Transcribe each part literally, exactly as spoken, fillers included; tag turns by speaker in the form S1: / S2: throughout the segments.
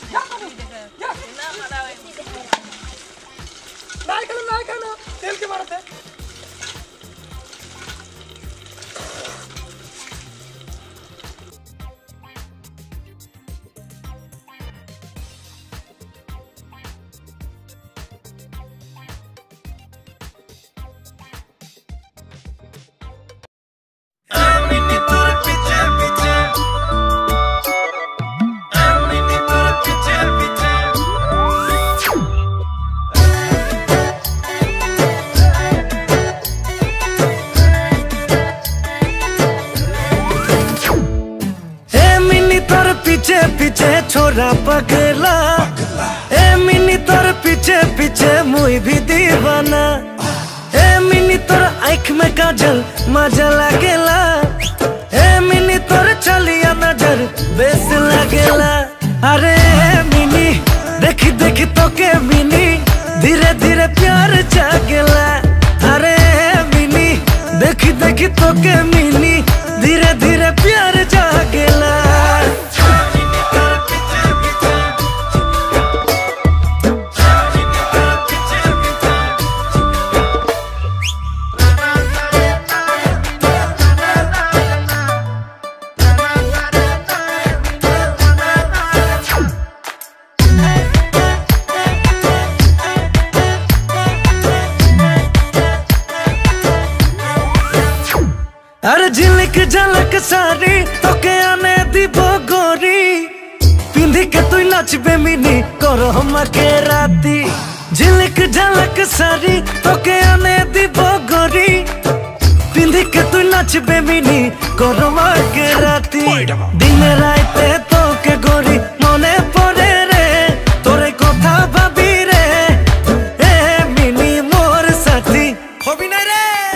S1: নাই কেন নাই কেন তেলকে মারতে
S2: पीछे पीछे छोरा पगला ए मिनी तोर पीछे पीछे मुई भी दीवाना ए मिनी तोर आँख में काजल मजा लागेला ए मिनी तोर चलिया नजर बेस लागेला अरे मिनी देखी देखी तो के मिनी धीरे धीरे प्यार जागेला अरे मिनी देखी देखी तो के मिनी धीरे धीरे प्यार जागेला अरे झिलक झलक सारी तो के आने दी गोरी पिंधी के तू नाचबे मिनी करो हम के राती झिलक झलक सारी तो के आने दी गोरी पिंधी के तू नाचबे मिनी करो हम के राती दिन रात तो के गोरी मने पड़े रे तोरे कथा भाभी रे ए मिनी मोर साथी होबी ना रे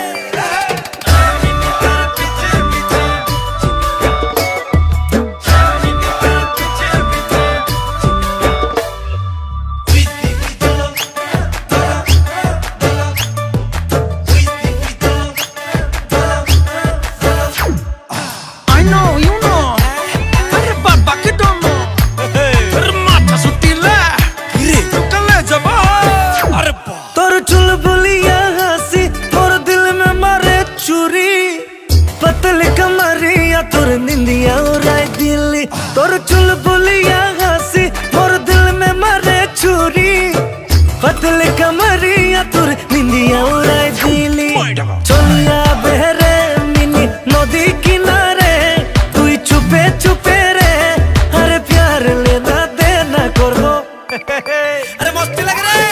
S2: पतली कमरिया तोर निंदिया उड़ाई दिल्ली तोर चुलबुलिया हंसी मोर दिल में मारे छुरी पतली कमरिया तोर निंदिया उड़ाई दिल्ली चलिया बहरे मिनी नदी किनारे तू चुपे चुपे रे अरे प्यार लेना देना करो अरे मस्ती लग रहा है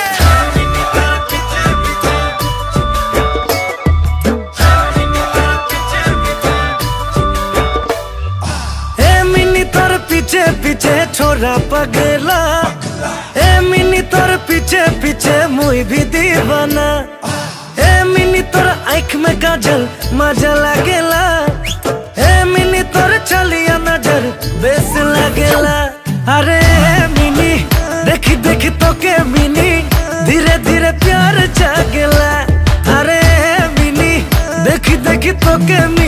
S2: पीछे पीछे छोरा पगला ए मिनी तोर पीछे पीछे मुई भी दीवाना ए मिनी तोर आँख में काजल मजा लागेला ए मिनी तोर चलिया नजर बेस लागेला अरे मिनी देखी देखी तो के मिनी धीरे धीरे प्यार जागेला अरे मिनी देखी देखी तो के